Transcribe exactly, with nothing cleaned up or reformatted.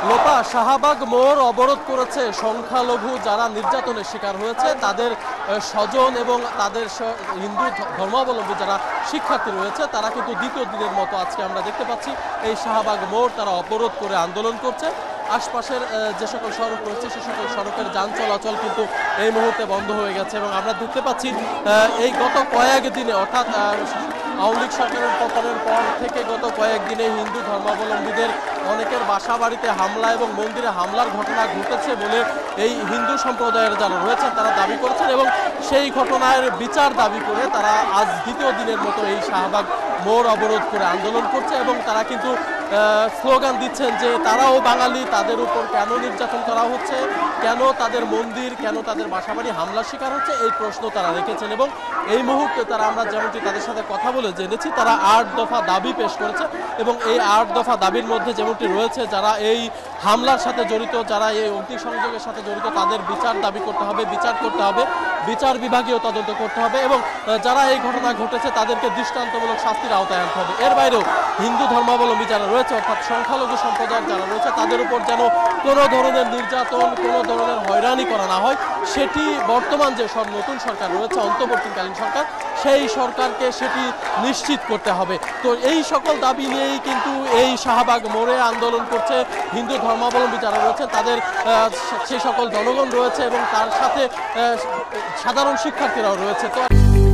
লোপা শাহবাগ মোড় অবরোধ করেছে সংখ্যালঘু যারা নির্যাতনের শিকার হয়েছে তাদের স্বজন এবং তাদের হিন্দু ধর্মাবলম্বী যারা শিক্ষার্থী রয়েছে তারা কিন্তু দ্বিতীয় দিনের মতো আজকে আমরা দেখতে পাচ্ছি এই শাহবাগ মোড় তারা অবরোধ করে আন্দোলন করছে। আশপাশের যে সকল সড়ক রয়েছে সে সকল সড়কের যান চলাচল কিন্তু এই মুহূর্তে বন্ধ হয়ে গেছে এবং আমরা দেখতে পাচ্ছি এই গত কয়েক দিনে অর্থাৎ আওয়ামী লীগ সরকারের পতনের পর থেকে গত কয়েকদিনে হিন্দু ধর্মাবলম্বীদের অনেকের বাসা বাড়িতে হামলা এবং মন্দিরে হামলার ঘটনা ঘটেছে বলে এই হিন্দু সম্প্রদায়ের যারা রয়েছেন তারা দাবি করেছেন এবং সেই ঘটনার বিচার দাবি করে তারা আজ দ্বিতীয় দিনের মতো এই শাহবাগ মোড় অবরোধ করে আন্দোলন করছে এবং তারা কিন্তু স্লোগান দিচ্ছেন যে তারাও বাঙালি, তাদের উপর কেন নির্যাতন করা হচ্ছে, কেন তাদের মন্দির, কেন তাদের বাসাবাড়ি হামলার শিকার হচ্ছে, এই প্রশ্ন তারা রেখেছেন। এবং এই মুহূর্তে তারা আমরা যেমনটি তাদের সাথে কথা বলে জেনেছি তারা আট দফা দাবি পেশ করেছে এবং এই আট দফা দাবির মধ্যে যেমনটি রয়েছে যারা এই হামলার সাথে জড়িত, যারা এই অগ্নিসংযোগের সাথে জড়িত তাদের বিচার দাবি করতে হবে, বিচার করতে হবে, বিচার বিভাগীয় তদন্ত করতে হবে এবং যারা এই ঘটনা ঘটেছে তাদেরকে দৃষ্টান্তমূলক শাস্তির আওতায় আনতে হবে। এর বাইরেও হিন্দু ধর্মাবলম্বী যারা রয়েছে অর্থাৎ সংখ্যালঘু সম্প্রদায়ের যারা রয়েছে তাদের উপর যেন কোনো ধরনের নির্যাতন, কোনো ধরনের হয়রানি করা না হয় সেটি বর্তমান যে সব নতুন সরকার রয়েছে অন্তর্বর্তীকালীন সরকার সেই সরকারকে সেটি নিশ্চিত করতে হবে। তো এই সকল দাবি নিয়েই কিন্তু এই শাহবাগ মোড়ে আন্দোলন করছে হিন্দু ধর্মাবলম্বী যারা রয়েছে তাদের সেই সকল জনগণ রয়েছে এবং তার সাথে সাধারণ শিক্ষার্থীরাও রয়েছে। তো